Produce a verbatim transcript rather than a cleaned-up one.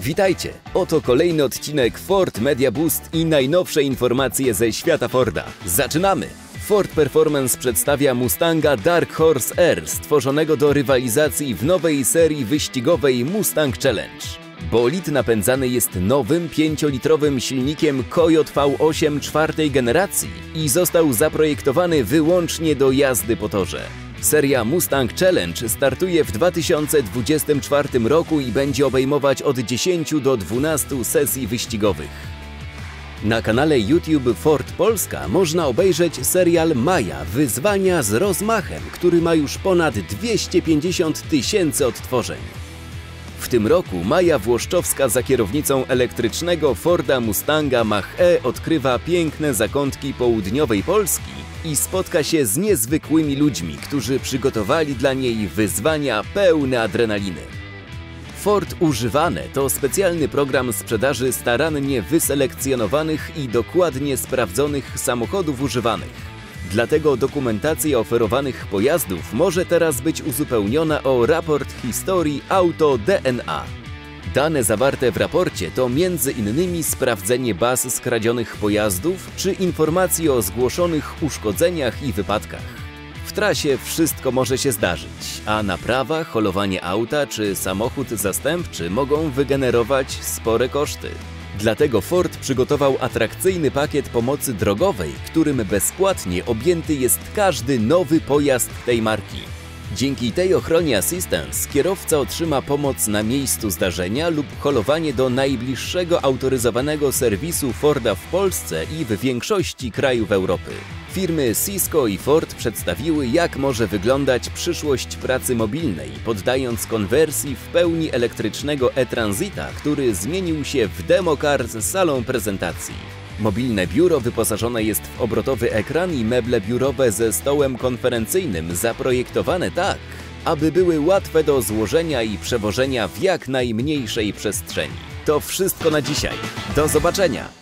Witajcie! Oto kolejny odcinek Ford Media Boost i najnowsze informacje ze świata Forda. Zaczynamy! Ford Performance przedstawia Mustanga Dark Horse R, stworzonego do rywalizacji w nowej serii wyścigowej Mustang Challenge. Bolid napędzany jest nowym pięciolitrowym silnikiem Coyote V osiem czwartej generacji i został zaprojektowany wyłącznie do jazdy po torze. Seria Mustang Challenge startuje w dwa tysiące dwudziestym czwartym roku i będzie obejmować od dziesięciu do dwunastu sesji wyścigowych. Na kanale YouTube Ford Polska można obejrzeć serial Maja – Wyzwania z rozmachem, który ma już ponad dwieście pięćdziesiąt tysięcy odtworzeń. W tym roku Maja Włoszczowska za kierownicą elektrycznego Forda Mustanga Mach-E odkrywa piękne zakątki południowej Polski i spotka się z niezwykłymi ludźmi, którzy przygotowali dla niej wyzwania pełne adrenaliny. Ford Używane to specjalny program sprzedaży starannie wyselekcjonowanych i dokładnie sprawdzonych samochodów używanych. Dlatego dokumentacja oferowanych pojazdów może teraz być uzupełniona o raport historii Auto D N A. Dane zawarte w raporcie to między innymi sprawdzenie baz skradzionych pojazdów czy informacje o zgłoszonych uszkodzeniach i wypadkach. W trasie wszystko może się zdarzyć, a naprawa, holowanie auta czy samochód zastępczy mogą wygenerować spore koszty. Dlatego Ford przygotował atrakcyjny pakiet pomocy drogowej, którym bezpłatnie objęty jest każdy nowy pojazd tej marki. Dzięki tej ochronie Assistance kierowca otrzyma pomoc na miejscu zdarzenia lub holowanie do najbliższego autoryzowanego serwisu Forda w Polsce i w większości krajów Europy. Firmy Cisco i Ford przedstawiły, jak może wyglądać przyszłość pracy mobilnej, poddając konwersji w pełni elektrycznego e-Transita, który zmienił się w democar z salą prezentacji. Mobilne biuro wyposażone jest w obrotowy ekran i meble biurowe ze stołem konferencyjnym zaprojektowane tak, aby były łatwe do złożenia i przewożenia w jak najmniejszej przestrzeni. To wszystko na dzisiaj. Do zobaczenia!